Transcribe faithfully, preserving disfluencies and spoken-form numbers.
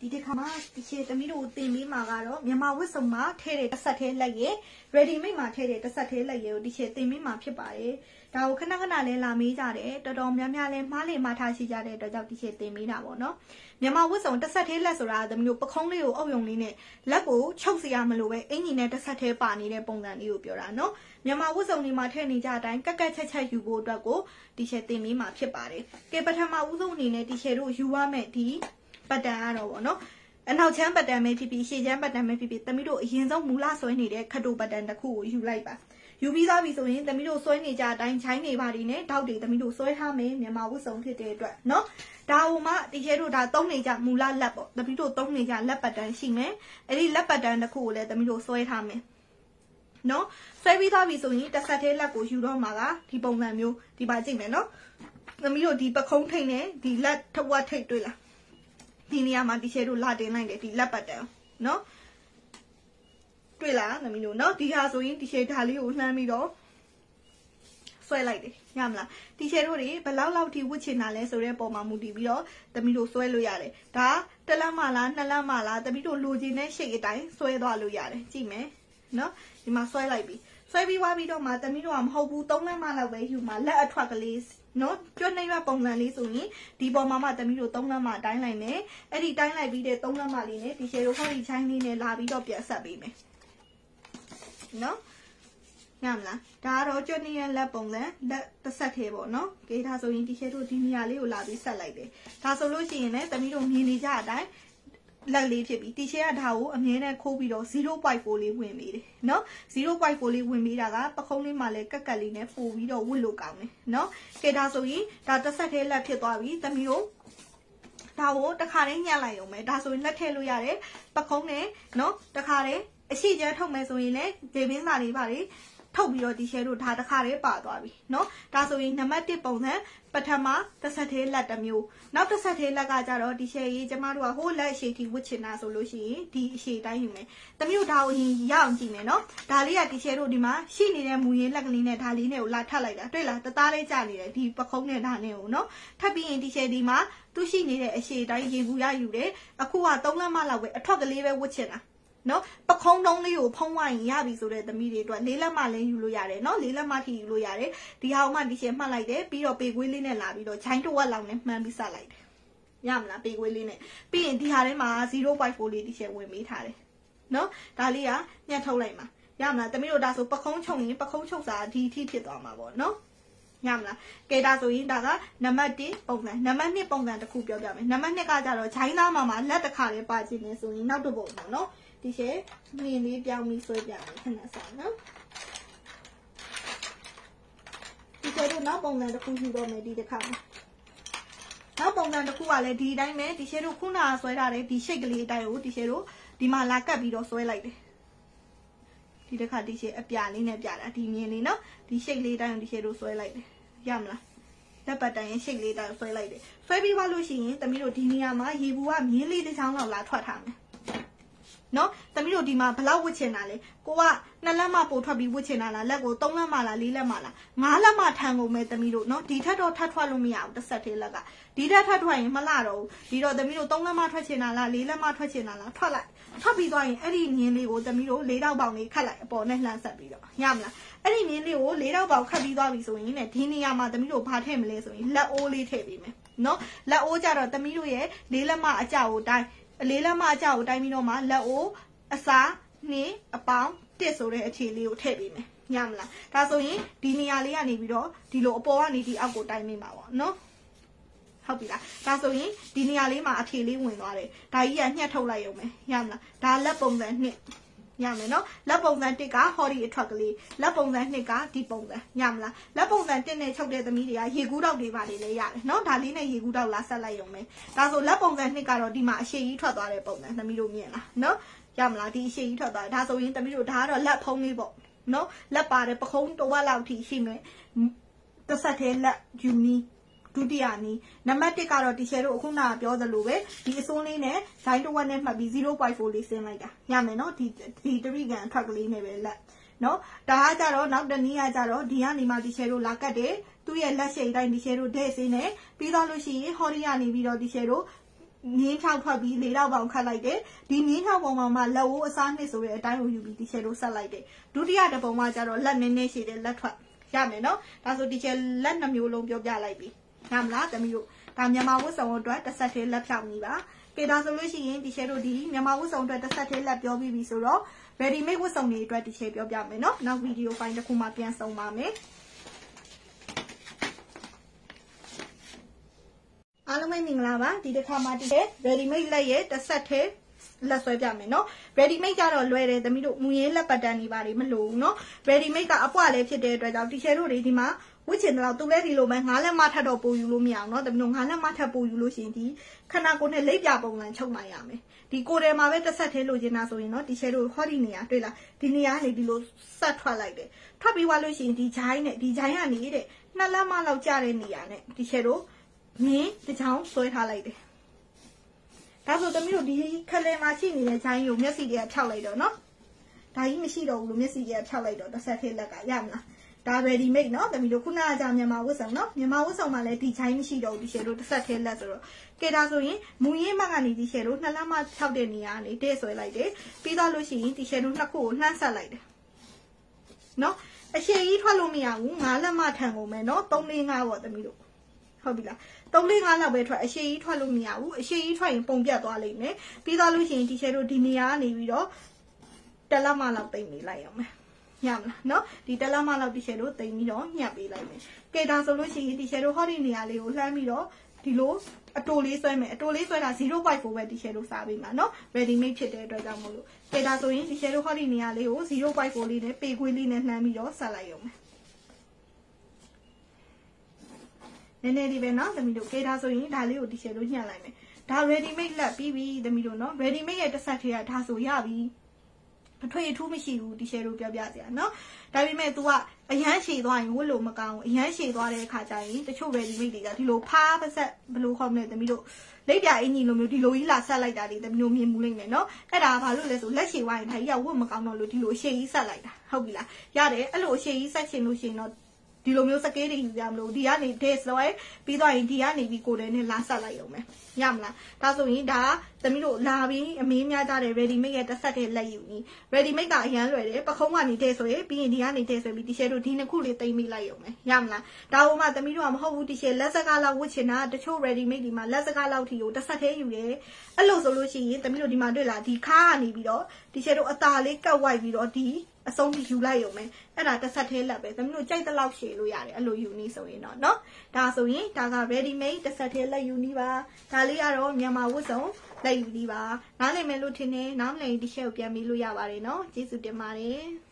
ဒီတစ်ခါမှဒီချေသမီးတို့တင်ပေးမှာကတော့မြန်မာဝတ်စုံမှာထည့်တဲ့တစ်ဆက်သေးလက်ရည် ready made မှာထည့်တဲ့တစ်ဆက်သေးလက်ရည်ကိုဒီချေတင်ပေးမှာဖြစ်ပါတယ်ဒါကိုခဏခဏလေးလာမေးကြတယ်တော်တော်များများလေးမှားလေမှားထားရှိကြတဲ့အတွက်ကြောင့်ဒီချေတင်ပေးတာပေါ့နော်မြန်မာဝတ်စုံတစ်ဆက်သေးလက်ဆိုတာသမီးတို့ပခုံးလေးကိုအုပ်ယုံလေးနဲ့လက်ကိုချုပ်စရာမလိုပဲအင်ကြီးနဲ့တစ်ဆက်သေးပါနေတဲ့ပုံစံလေးကိုပြောတာနော်မြန်မာဝတ်စုံတွေမှာထည့်နေကြအတိုင်းကက်ကက်ချက်ချက်ယူဖို့အတွက်ကိုဒီချေတင်ပေးမှာဖြစ်ပါတယ်ကဲပထမဦးဆုံးအနေနဲ့ဒီချေတို့ယူရမယ်ဒီပတ်တန်ကတော့ပေါ့နော်အနောက်ချမ်းပတ်တန်ပဲဖြစ်ဖြစ်ရှေ့ချမ်းပတ်တန်ပဲဖြစ်ဖြစ်သမီးတို့အရင်ဆုံးမူလဆွဲနေတဲ့ခတ်တိုပတ်တန်တစ်ခုကိုယူလိုက်ပါယူပြီးသားပြီဆိုရင်သမီးတို့ဆွဲနေကြအတိုင်းချိုင်းနေပါလိမ့်နဲ့တောက်တွေသမီးတို့ဆွဲထားမယ်မြန်မာဝတ်စုံဖြစ်တဲ့အတွက်နော်ဒါဟိုမှဒီချဲတို့ဒါသုံးနေကြမူလလက်ပေါ့သမီးတို့သုံးနေကြလက်ပတ်တန်ရှိမယ်အဲ့ဒီလက်ပတ်တန်တစ်ခုကိုလည်းသမီးတို့ဆွဲထားမယ်နော်ဆွဲပြီးသားပြီဆိုရင်တစ်ဆက်သေးလက်ကိုယူတော့မှာကဒီပုံစံမျိုးဒီပါကြည့်မယ်နော်သမီးတို့ဒီပခုံးထိတ်နဲ့ဒီလက်ထဝက်ထိတ်တွေ့လားဒီနေရာမှာဒီချဲတို့လာတင်လိုက်တယ်ဒီလက်ပတ်တန်နော်တွေ့လားသမီးတို့နော်ဒီဟာဆိုရင်ဒီချဲဓာလေးကိုလှမ်းပြီးတော့ဆွဲလိုက်တယ်ရမလားဒီချဲတို့တွေဘယ်လောက်လောက်ထိဝတ်ချင်တာလဲဆိုတဲ့ပုံမှာမူတည်ပြီးတော့သမီးတို့ဆွဲလို့ရတယ်ဒါတစ်လက်မလားနှစ်လက်မလားသမီးတို့လိုချင်တဲ့ရှေ့အတိုင်းဆွဲသွားလို့ရတယ်ကြည့်မယ်နော်ဒီမှာဆွဲလိုက်ပြီဆွဲပြီးွားပြီးတော့မှသမီးတို့ကမဟုတ်ဘူးသုံးလက်မလောက်ပဲယူမှာလက်အထွက်ကလေးနော်ကျွတ်နေရပုံစံလေးဆိုရင်ဒီပေါ်မှာမှသမီးတို့သုံးလက်မတိုင်းလိုက်မယ်အဲ့ဒီတိုင်းလိုက်ပြီးတဲ့သုံးလက်မလေးနဲ့ဒီရှယ်တို့ဟောဒီချိုင်းလေးနဲ့လာပြီးတော့ပြန်ဆက်ပေးမယ်နော်ညမလားဒါကတော့ကျွတ်နေရလက်ပုံစံလက်တစ်ဆက်သေးပေါ့နော်ကဲဒါဆိုရင်ဒီရှယ်တို့ဒီနေရာလေးကိုလာပြီးဆက်လိုက်တယ်ဒါဆိုလို့ရှိရင်လည်းသမီးတို့မြင်နေကြအတိုင်းလက်လေးဖြစ်ပြီတီရှယ်ကဒါကိုအမြဲတမ်းခိုးပြီးတော့ zero point four လေးဝင်ပေးတယ်เนาะ zero point four လေးဝင်ပေးတာကပခုံးလေးမှာလည်းကက်ကက်လေးနဲ့ပို့ပြီးတော့ဝတ်လို့ကောင်းတယ်เนาะကဲဒါဆိုရင်ဒါတစ်ဆက်သေးလက်ဖြစ်သွားပြီသမီးတို့ဒါကိုတစ်ခါလေးညှက်လိုက်အောင်မယ်ဒါဆိုရင်လက်ထည့်လို့ရတယ်ပခုံးနဲ့เนาะတစ်ခါလေးအရှိကျန်းထုတ်မယ်ဆိုရင်လည်းဒေဘင်းစာလေးပါလေထုတ်ပြီးတော့ဒီရှယ်တို့ဒါတစ်ခါလေးပါသွားပြီเนาะဒါဆိုရင်နံပါတ်တစ်ပုံစံပထမတစ်ဆက်သေးလက်တစ်မျိုးနောက်တစ်ဆက်သေးလက်ကကြတော့ဒီရှယ်ကြီးကျမတို့ကဟိုးလက်အရှိတီဝတ်ချင်တာဆိုလို့ရှိရင်ဒီအရှိတိုင်းယူမယ်တမျိုးဒါကိုရင်ရအောင်ကြည့်မယ်เนาะဒါလေးကဒီရှယ်တို့ဒီမှာရှိနေတဲ့မူရင်းလက်ကလေးနဲ့ဒါလေးနဲ့ကိုလာထပ်လိုက်တာတွေ့လားတသားလေးကျနေတယ်ဒီပခုံးနဲ့ဒါနဲ့ကိုเนาะထပ်ပြီးရင်ဒီရှယ်ဒီမှာသူရှိနေတဲ့အရှိတိုင်းရေဘူးရယူတယ်အခုကသုံးလက်မလောက်ပဲအထွက်ကလေးပဲဝတ်ချင်တာနော်ပခုံးတုံးလေးကိုဖုံးဝိုင်းရပြီဆိုတဲ့သမီးတွေအတွက်လေးလက်မလည်းယူလို့ရတယ်နော်လေးလက်မထိယူလို့ရတယ်ဒီဟာမှဒီရှယ်မှတ်လိုက်တယ်ပြီးတော့ပေကွေးလေးနဲ့လာပြီးတော့ချိုင်းတစ်ဝက်လောက်နဲ့မှန်းပြီးဆက်လိုက်တယ်ရမလားပေကွေးလေးနဲ့ပြီးရင်ဒီဟာထဲမှာ zero point four လေးဒီရှယ်ဝင်ပေးထားတယ်နော်ဒါလေးကညှက်ထုတ်လိုက်မှာရမလားသမီးတို့ဒါဆိုပခုံးချုပ်ရင်ပခုံးချုပ်စာဒီအထိဖြစ်သွားမှာပေါ့နော်ရမလားကဲဒါဆိုရင်ဒါကနံပါတ်တစ်ပုံစံနံပါတ်နှစ်ပုံစံတစ်ခုပြောပြမယ်နံပါတ်နှစ်ကကြတော့ဂျိုင်းသားမှာမှာလက်တစ်ခါလေးပါခြင်းနေဆိုရင်နောက်တစ်ပုံပေါ့နော်ဒီရှယ်မြင်လေးပြောင်းပြီးဆွဲပြမယ်ခဏစားနော်ဒီရှယ်တို့နောက်ပုံစံတစ်ခုယူတော့မယ်ဒီတစ်ခါနောက်ပုံစံတစ်ခုကလည်းဒီအတိုင်းပဲဒီရှယ်တို့ခုနကဆွဲထားတဲ့ဒီရှိတ်ကလေးအတိုင်းကိုဒီရှယ်တို့ဒီမှာလာကပ်ပြီးတော့ဆွဲလိုက်တယ်ဒီတစ်ခါဒီရှယ်အပြာလေးနဲ့ပြတာဒီမြင်လေးနော်ဒီရှိတ်လေးတိုင်းကိုဒီရှယ်တို့ဆွဲလိုက်တယ်ရမလားလက်ပတ်တိုင်းရဲ့ရှိတ်လေးတိုင်းဆွဲလိုက်တယ်ဆွဲပြီးသွားလို့ရှိရင်သမီးတို့ဒီနေရာမှာရေဘူးကမြင်းလေးတစ်ချောင်းလောက်လာထွက်ထားမယ်နော်သမီးတို့ဒီမှာဘလောက်ဝတ်ချင်တာလဲကိုကနှစ်လက်မပို့ထွက်ပြီးဝတ်ချင်တာလားလက်ကိုသုံးလက်မလားလေးလက်မလားငါးလက်မထန်ကုန်မဲ့သမီးတို့နော်ဒီထက်တော့ထပ်ထွက်လို့မရဘူးတစ်ဆက်သေးလက်ကဒီထက်ထပ်ထွက်ရင်မလှတော့ဘူးဒီတော့သမီးတို့သုံးလက်မထွက်ချင်တာလားလေးလက်မထွက်ချင်တာလားထွက်လိုက်ထွက်ပြီးသွားရင်အဲ့ဒီမြင်းလေးကိုသမီးတို့လေးတောက်ပေါင်လေးခတ်လိုက်အပေါ်နဲ့လှမ်းဆက်ပြီးတော့ရမလားအဲ့ဒီမြင်းလေးကိုလေးတောက်ပေါင်ခတ်ပြီးသွားပြီဆိုရင်ねဒီနေရာမှာသမီးတို့ဘာထည့်မလဲဆိုရင်လက်အိုးလေးထည့်ပေးမယ်နော်လက်အိုးကြတော့သမီးတို့ရဲ့လေးလက်မအကြောက်ကိုတိုင်းလေးလက်မအကြောက်ကိုတိုင်းပြီးတော့မှလက်အိုးအစားနှစ်အပေါင်းတစ်ဆိုတဲ့အခြေလေးကိုထည့်ပေးမယ်ညမလားဒါဆိုရင်ဒီနေရာလေးကနေပြီးတော့ဒီလိုအပေါ်ကနေဒီအောက်ကိုတိုင်းမိမှာပေါ့နော်ဟုတ်ပြီလားဒါဆိုရင်ဒီနေရာလေးမှာအဖြေလေးဝင်သွားတယ်ဒါကြီးကညှက်ထုတ်လိုက်ရုံပဲညမလားဒါလက်ပုံစံနှစ်ညမယ်နော်လက်ပုံစံတစ်ကဟောဒီအထွက်ကလေးလက်ပုံစံနှစ်ကဒီပုံစံညမလားလက်ပုံစံတစ်နဲ့ချုပ်တဲ့သမီးတွေကရေကူးတောက်တွေပါလေလည်းရတယ်နော်ဒါလေးနဲ့ရေကူးတောက်လာဆက်လိုက်ရုံပဲဒါဆိုလက်ပုံစံနှစ်ကတော့ဒီမှာအရှိကြီးထွက်သွားတဲ့ပုံစံသမီးတို့မြင်လားနော်ရမလားဒီအရှိကြီးထွက်သွားဒါဆိုရင်သမီးတို့ဒါကတော့လက်ဖုံးလေးပေါ့နော်လက်ပါတယ်ပခုံးတစ်ဝက်လောက်ထိရှိမယ်တစ်ဆက်သေးလက်ယူနီဒုတိယနီးနံပါတ်တစ်ကတော့ဒီရှယ်တို့အခုနကပြောသလိုပဲဒီအစွန်းလေးနဲ့ဇိုင်းတစ်ဝက်နဲ့မှတ်ပြီး zero point four လေးဆင်းလိုက်တာရမယ်နော်ဒီဒီတရိကန်အထွက်ကလေးနဲ့ပဲလက်နော်ဒါကကြတော့နောက်တနည်းကကြတော့ဒီကနေမှဒီရှယ်တို့လာကတ်တယ်သူ့ရဲ့လက်ရှိတိုင်းဒီရှယ်တို့ဒဲ့စင်းနဲ့ပြီးတော့လို့ရှိရင်ဟော်ရီကနေပြီးတော့ဒီရှယ်တို့မြင်းချောက်ထွက်ပြီးလေးတော့ပေါင်ခတ်လိုက်တယ်ဒီမြင်းချောက်ပုံမှာမှလက်ဝိုးအစားနှစ်ဆိုတဲ့အတိုင်းကိုယူပြီးဒီချဲတို့ဆက်လိုက်တယ်ဒုတိယတစ်ပုံမှာကျတော့လက်နည်းနည်းရှိတယ်လက်ထွက်ရမယ်နော်ဒါဆိုဒီချဲလက်နှမျိုးလုံးပြောပြလိုက်ပြီရမလားသမီးတို့ဒါမြန်မာဝတ်စုံအတွက်တစ်ဆက်သေးလက်ဖြောင်းကြီးပါကဲဒါဆိုလို့ရှိရင်ဒီချဲတို့ဒီမြန်မာဝတ်စုံအတွက်တစ်ဆက်သေးလက်ပြောပြီးပြီဆိုတော့ ready made ဝတ်စုံတွေအတွက်ဒီချဲပြောပြမယ်နော်နောက်ဗီဒီယိုဖိုင်တစ်ခုမှပြန်ဆုံပါမယ်အားလုံးပဲမင်္ဂလာပါဒီတစ်ခါမှဒီ ready made လက်ရဲ့တစ်ဆက်သေးလက်ဆွဲပြမယ်နော် ready made ကြတော့လွယ်တယ်သမီးတို့မူရင်းလက်ပတ်တန်းနေပါလိမ့်မလို့နော် ready made ကအပွားလေးဖြစ်တဲ့အတွက်ကြောင့်ဒီချဲတို့တွေဒီမှာဝစ်ချင်တော့သူလဲဒီလိုပဲငါးလက်မထပ်တော့ပို့ယူလို့မရအောင်နော်သမီးတို့ငါးလက်မထပ်ပို့ယူလို့ရှိရင်ဒီခဏကိုနဲ့လိပ်ပြပုံစံချုပ်နိုင်ရမယ်ဒီကိုယ်ထဲမှာပဲတစ်ဆက်သေးလိုချင်တာဆိုရင်နော်ဒီချဲတို့ဟောဒီနေရာတွေ့လားဒီနေရာကနေဒီလိုဆက်ထွက်လိုက်တယ်ထွက်ပြီးသွားလို့ရှိရင်ဒီဂျိုင်းနဲ့ဒီဂျိုင်းကနေတဲ့နှစ်လက်မလောက်ကျတဲ့နေရာနဲ့ဒီချဲတို့မြင်းတစ်ချောင်းဆွဲထားလိုက်တယ်ဒါဆိုသမီးတို့ဒီခလဲမှာရှိနေတဲ့ဂျိုင်းကိုမျက်စိတွေကဖြောက်လိုက်တော့နော်ဒါကြီးမရှိတော့ဘူးလို့မျက်စိတွေကဖြောက်လိုက်တော့တစ်ဆက်သေးလက်ကရမလားဒါ ready made နော်သမီးတို့ခုနကကြာမြန်မာဝတ်စုံနော်မြန်မာဝတ်စုံမှာလည်းဒီချိုင်းမရှိတော့ဘူးဒီရှယ်တို့တစ်ဆက်သေးလက်ဆိုတော့ကဲဒါဆိုရင်မူရင်းမကနေဒီရှယ်တို့နှစ်လက်မဖြောက်တဲ့နေရာကနေတဲ့ဆွဲလိုက်တယ်ပြီးတော့လို့ရှိရင်ဒီရှယ်တို့နှစ်ခုကိုနှမ်းဆက်လိုက်တယ်နော်အရှည်ကြီးထွက်လို့မရဘူးငါးလက်မထန်ကုန်မယ်နော်သုံးလေးငါးပေါ့သမီးတို့ဟုတ်ပြီလားသုံးလေးငါးလောက်ပဲထွက်အရှည်ကြီးထွက်လို့မရဘူးအရှည်ကြီးထွက်ရင်ပုံပြတ်သွားလိမ့်မယ်ပြီးတော့လို့ရှိရင်ဒီရှယ်တို့ဒီနေရာကနေပြီးတော့တစ်လက်မလောက်ပိတ်နေလိုက်အောင်မယ်ညမလားနော်ဒီတလားမလောက်ဒီရှယ်တို့တိမ်ပြီးတော့ညှပ်ပေးလိုက်မယ်ကဲဒါဆိုလို့ရှိရင်ဒီရှယ်တို့ဟောဒီနေရာလေးကိုလှမ်းပြီးတော့ဒီလိုအတိုလေးဆွဲမယ်အတိုလေးဆွဲတာ zero point four ပဲဒီရှယ်တို့စားပေးမှာနော် ready made ဖြစ်တဲ့အတွက်ကြောင့်မို့လို့ကဲဒါဆိုရင်ဒီရှယ်တို့ဟောဒီနေရာလေးကို zero point four လေးနဲ့ပေခွေးလေးနဲ့လှမ်းပြီးတော့ဆက်လိုက်အောင်မယ်နည်းနည်းလေးပဲနော်သမီးတို့ကဲဒါဆိုရင်ဒါလေးကိုဒီရှယ်တို့ညှပ်လိုက်မယ်ဒါ ready made လက်ပြီးပြီသမီးတို့နော် ready made ရဲ့တစ်ဆက်သေးကဒါဆိုရပြီအထွေအထူးမရှိဘူးဒီရှယ်တို့ပြောပြစရာเนาะဒါပေမဲ့ तू ကအရန်ရှည်သွားရင်ဝတ်လို့မကောင်းဘူးအရန်ရှည်သွားတဲ့အခါကျရင်တချို့ ready made တွေကဒီလိုဖားပါဆက်ဘယ်လိုခေါ်မလဲသမီးတို့လက်ပြအင်ကြီးလိုမျိုးဒီလိုကြီးလာဆက်လိုက်တာတွေသမီးတို့မြင်မှုလိမ့်မယ်เนาะအဲ့ဒါကဘာလို့လဲဆိုလက်ရှည်သွားရင်ဒါကြီးကဝတ်မကောင်းတော့လို့ဒီလိုအရှည်ကြီးဆက်လိုက်တာဟုတ်ပြီလားရတယ်အဲ့လိုအရှည်ကြီးဆက်ချင်လို့ရှိရင်တော့ဒီလိုမျိုးစကေးတွေယူရမလို့ဒီကနေ days လွယ်ပြီးတော့ရင်ဒီကနေပြီးကိုယ်တည်းနဲ့လာဆက်လိုက်ရုံပဲရမလားဒါဆိုရင်ဒါသမီးတို့လာပြီးအမေးများကြတဲ့ ready made ရဲ့တစ်ဆက်တဲ့လက်ယူနီး ready made ကအရန်လွယ်တယ်ပခုံးကနေတဲ့ဆိုရင်ပြီးရင်ဒီကနေတဲ့ဆိုပြီးဒီရှယ်တို့ဒီနှစ်ခုလေးတိမ့်မိလိုက်ရုံပဲရမလားဒါဟိုမှသမီးတို့ကမဟုတ်ဘူးဒီရှယ်လက်စကားလောက်ဝတ်ချင်တာတချို့ ready made ဒီမှာလက်စကားလောက်ထီကိုတစ်ဆက်သေးယူတယ်အဲ့လိုဆိုလို့ရှိရင်သမီးတို့ဒီမှာတွေ့လားဒီခါကနေပြီးတော့ဒီရှယ်တို့အตาလေးကတ်ဝိုက်ပြီးတော့ဒီအဆုံးထိယူလိုက်ရုံပဲအဲ့ဒါတစ်ဆက်သေးလက်ပဲသမီးတို့ကြိုက်တဲ့လောက်ရှည်လို့ရတယ်အဲ့လိုယူနီးဆိုရင်တော့เนาะဒါဆိုရင်ဒါက ready made တစ်ဆက်သေးလက်ယူနီးပါဒါလေးကတော့မြန်မာဝတ်စုံလက်ယူနီးပါနားလည်မယ်လို့ထင်တယ်နားမလည်ဒီရှယ်ကိုပြန်ပြီးလို့ရပါတယ်เนาะကျေးဇူးတင်ပါတယ်